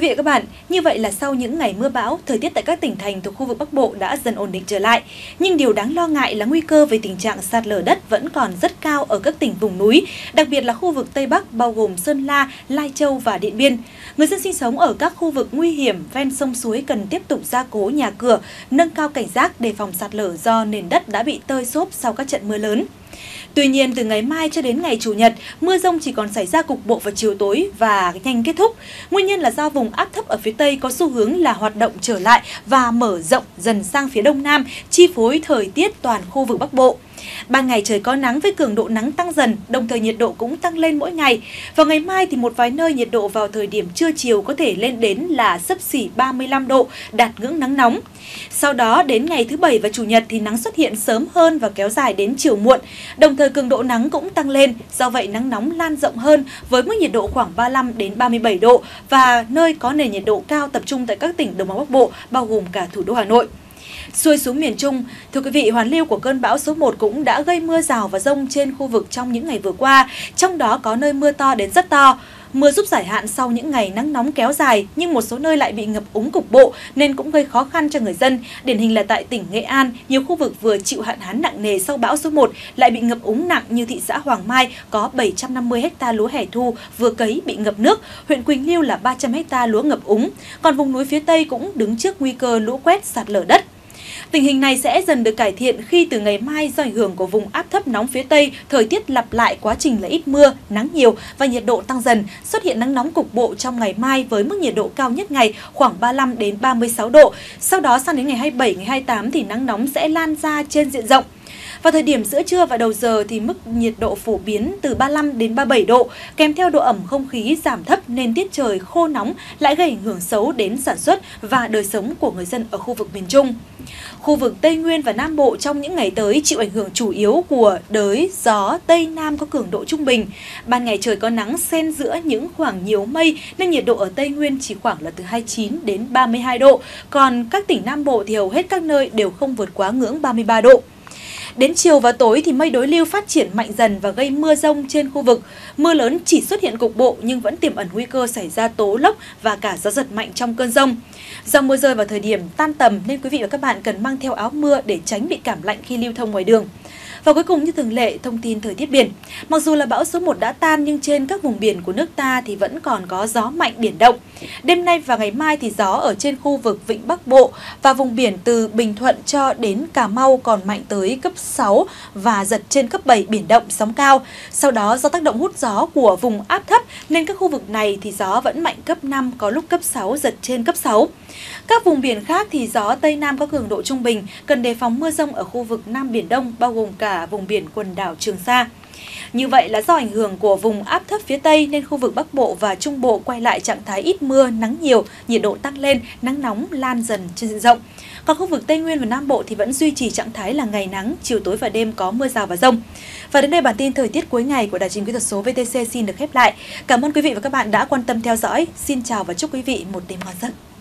vị và các bạn, như vậy là sau những ngày mưa bão, thời tiết tại các tỉnh thành thuộc khu vực Bắc Bộ đã dần ổn định trở lại. Nhưng điều đáng lo ngại là nguy cơ về tình trạng sạt lở đất vẫn còn rất cao ở các tỉnh vùng núi, đặc biệt là khu vực Tây Bắc bao gồm Sơn La, Lai Châu và Điện Biên. Người dân sinh sống ở các khu vực nguy hiểm ven sông suối cần tiếp tục gia cố nhà cửa, nâng cao cảnh giác đề phòng sạt lở do nền đất đã bị tơi xốp sau các trận mưa lớn. Tuy nhiên, từ ngày mai cho đến ngày Chủ nhật, mưa dông chỉ còn xảy ra cục bộ vào chiều tối và nhanh kết thúc. Nguyên nhân là do vùng áp thấp ở phía Tây có xu hướng là hoạt động trở lại và mở rộng dần sang phía Đông Nam, chi phối thời tiết toàn khu vực Bắc Bộ. Ban ngày trời có nắng với cường độ nắng tăng dần, đồng thời nhiệt độ cũng tăng lên mỗi ngày. Vào ngày mai thì một vài nơi nhiệt độ vào thời điểm trưa chiều có thể lên đến là xấp xỉ 35 độ, đạt ngưỡng nắng nóng. Sau đó đến ngày thứ Bảy và Chủ nhật thì nắng xuất hiện sớm hơn và kéo dài đến chiều muộn. Đồng thời cường độ nắng cũng tăng lên, do vậy nắng nóng lan rộng hơn với mức nhiệt độ khoảng 35 đến 37 độ và nơi có nền nhiệt độ cao tập trung tại các tỉnh Đồng bằng Bắc Bộ, bao gồm cả thủ đô Hà Nội. Xuôi xuống miền Trung, thưa quý vị, hoàn lưu của cơn bão số 1 cũng đã gây mưa rào và dông trên khu vực trong những ngày vừa qua, trong đó có nơi mưa to đến rất to. Mưa giúp giải hạn sau những ngày nắng nóng kéo dài, nhưng một số nơi lại bị ngập úng cục bộ nên cũng gây khó khăn cho người dân. Điển hình là tại tỉnh Nghệ An, nhiều khu vực vừa chịu hạn hán nặng nề sau bão số 1 lại bị ngập úng nặng như thị xã Hoàng Mai có 750 ha lúa hẻ thu vừa cấy bị ngập nước, huyện Quỳnh Lưu là 300 ha lúa ngập úng. Còn vùng núi phía Tây cũng đứng trước nguy cơ lũ quét, sạt lở đất. Tình hình này sẽ dần được cải thiện khi từ ngày mai do ảnh hưởng của vùng áp thấp nóng phía Tây, thời tiết lặp lại quá trình là ít mưa, nắng nhiều và nhiệt độ tăng dần, xuất hiện nắng nóng cục bộ trong ngày mai với mức nhiệt độ cao nhất ngày khoảng 35 đến 36 độ. Sau đó sang đến ngày 27, ngày 28 thì nắng nóng sẽ lan ra trên diện rộng. Vào thời điểm giữa trưa và đầu giờ thì mức nhiệt độ phổ biến từ 35 đến 37 độ, kèm theo độ ẩm không khí giảm thấp nên tiết trời khô nóng lại gây ảnh hưởng xấu đến sản xuất và đời sống của người dân ở khu vực miền Trung. Khu vực Tây Nguyên và Nam Bộ trong những ngày tới chịu ảnh hưởng chủ yếu của đới gió Tây Nam có cường độ trung bình. Ban ngày trời có nắng xen giữa những khoảng nhiều mây nên nhiệt độ ở Tây Nguyên chỉ khoảng là từ 29 đến 32 độ, còn các tỉnh Nam Bộ thì hầu hết các nơi đều không vượt quá ngưỡng 33 độ. Đến chiều và tối thì mây đối lưu phát triển mạnh dần và gây mưa rông trên khu vực. Mưa lớn chỉ xuất hiện cục bộ nhưng vẫn tiềm ẩn nguy cơ xảy ra tố lốc và cả gió giật mạnh trong cơn dông. Do mưa rơi vào thời điểm tan tầm nên quý vị và các bạn cần mang theo áo mưa để tránh bị cảm lạnh khi lưu thông ngoài đường. Và cuối cùng như thường lệ, thông tin thời tiết biển. Mặc dù là bão số 1 đã tan nhưng trên các vùng biển của nước ta thì vẫn còn có gió mạnh biển động. Đêm nay và ngày mai thì gió ở trên khu vực Vịnh Bắc Bộ và vùng biển từ Bình Thuận cho đến Cà Mau còn mạnh tới cấp 6 và giật trên cấp 7 biển động, sóng cao. Sau đó do tác động hút gió của vùng áp thấp nên các khu vực này thì gió vẫn mạnh cấp 5, có lúc cấp 6, giật trên cấp 6. Các vùng biển khác thì gió Tây Nam có cường độ trung bình, cần đề phòng mưa dông ở khu vực Nam Biển Đông bao gồm cả vùng biển quần đảo Trường Sa. Như vậy là do ảnh hưởng của vùng áp thấp phía Tây nên khu vực Bắc Bộ và Trung Bộ quay lại trạng thái ít mưa, nắng nhiều, nhiệt độ tăng lên, nắng nóng lan dần trên diện rộng. Còn khu vực Tây Nguyên và Nam Bộ thì vẫn duy trì trạng thái là ngày nắng, chiều tối và đêm có mưa rào và dông. Và đến đây bản tin thời tiết cuối ngày của Đài Truyền hình Kỹ thuật số VTC xin được khép lại. Cảm ơn quý vị và các bạn đã quan tâm theo dõi. Xin chào và chúc quý vị một đêm ngon giấc.